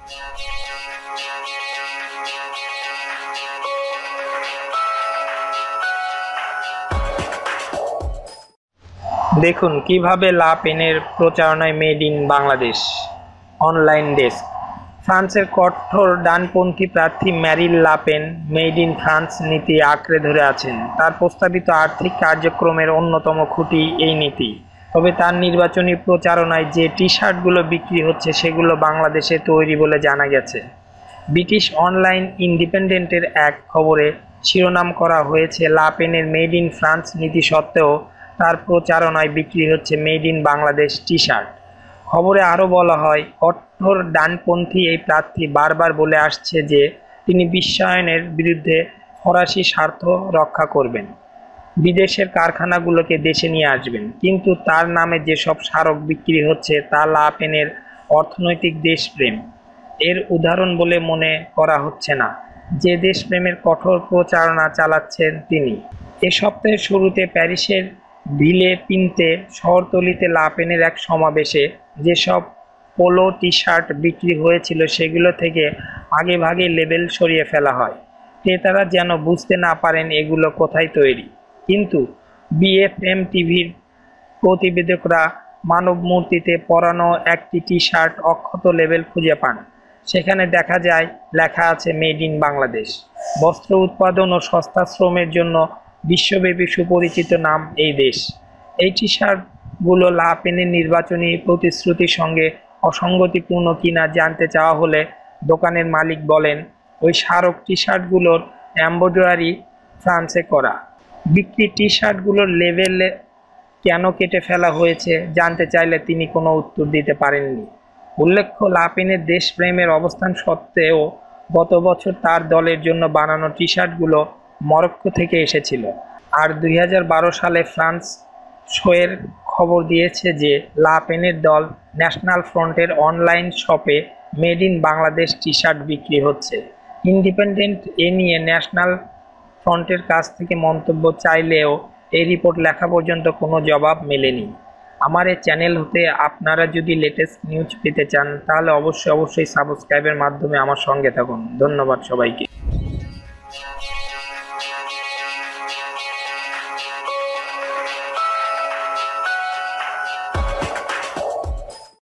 দেখুন কিভাবে লা পেনের প্রচারণায় made in Bangladesh. Online desk. ফ্রান্সের কঠোর ডানপন্থী প্রার্থী ম্যারিন লা পেন মেড ইন ফ্রান্স নীতি আঁকড়ে ধরে আছেন। তার প্রস্তাবিত আর্থিক কার্যক্রমের অন্যতম খুঁটি এই নীতি। তবে তার নির্বাচনী প্রচারণায় যে টি শার্টগুলো বিক্রি হচ্ছে সেগুলো বাংলাদেশে তৈরি বলে জানা গেছে। ব্রিটিশ অনলাইন ইন্ডিপেন্ডেন্টের এক খবরে শিরোনাম করা হয়েছে, লা পেনের মেড ইন ফ্রান্স নীতি সত্ত্বেও তার প্রচারণায় বিক্রি হচ্ছে made in Bangladesh T shirt. খবরে আরও বলা হয়, কঠোর ডানপন্থী এই প্রার্থী বারবার বলে আসছে যে তিনি বিশ্বায়নের বিরুদ্ধে ফরাসি স্বার্থ রক্ষা করবেন, বিদেশের কারখানাগুলোকে দেশে নিয়ে আসবেন। কিন্তু তার নামে যেসব স্মারক বিক্রি হচ্ছে তা লা পেনের অর্থনৈতিক দেশপ্রেম এর উদাহরণ বলে মনে করা হচ্ছে না, যে দেশপ্রেমের কঠোর প্রচারণা চালাচ্ছেন তিনি। এ সপ্তাহের শুরুতে প্যারিসের ভিলে পিন্তে শহরতলিতে লা পেনের এক সমাবেশে যেসব পোলো টি শার্ট বিক্রি হয়েছিল সেগুলো থেকে আগেভাগে লেবেল সরিয়ে ফেলা হয়, ক্রেতারা যেন বুঝতে না পারেন এগুলো কোথায় তৈরি। কিন্তু বিএফএম টিভির প্রতিবেদকরা মানব মূর্তিতে পরানো একটি টি শার্ট অক্ষত লেবেল খুঁজে পান। সেখানে দেখা যায় লেখা আছে মেড ইন বাংলাদেশ। বস্ত্র উৎপাদন ও সস্তা শ্রমের জন্য বিশ্বব্যাপী সুপরিচিত নাম এই দেশ। এই টি শার্টগুলো লা পেনের নির্বাচনী প্রতিশ্রুতির সঙ্গে অসঙ্গতিপূর্ণ কিনা জানতে চাওয়া হলে দোকানের মালিক বলেন, ওই স্মারক টি শার্টগুলোর এমব্রয়ডারি ফ্রান্সে করা। বিক্রি টি শার্টগুলোর লেবেলে কেন কেটে ফেলা হয়েছে জানতে চাইলে তিনি কোনো উত্তর দিতে পারেননি। উল্লেখ্য, লা পেনের দেশপ্রেমের অবস্থান সত্ত্বেও গত বছর তার দলের জন্য বানানো টি শার্টগুলো মরক্কো থেকে এসেছিল। আর 2012 সালে ফ্রান্স শোয়ের খবর দিয়েছে যে লা পেনের দল ন্যাশনাল ফ্রন্টের অনলাইন শপে made in Bangladesh T shirt বিক্রি হচ্ছে। ইন্ডিপেন্ডেন্ট এ নিয়ে ন্যাশনাল ফ্রন্টের কাছ থেকে মন্তব্য চাইলেও এই রিপোর্ট লেখা পর্যন্ত কোনো জবাব মেলেনি। আমার এই চ্যানেল হতে আপনারা যদি লেটেস্ট নিউজ পেতে চান তাহলে অবশ্যই সাবস্ক্রাইবের মাধ্যমে আমার সঙ্গে থাকুন। ধন্যবাদ সবাইকে।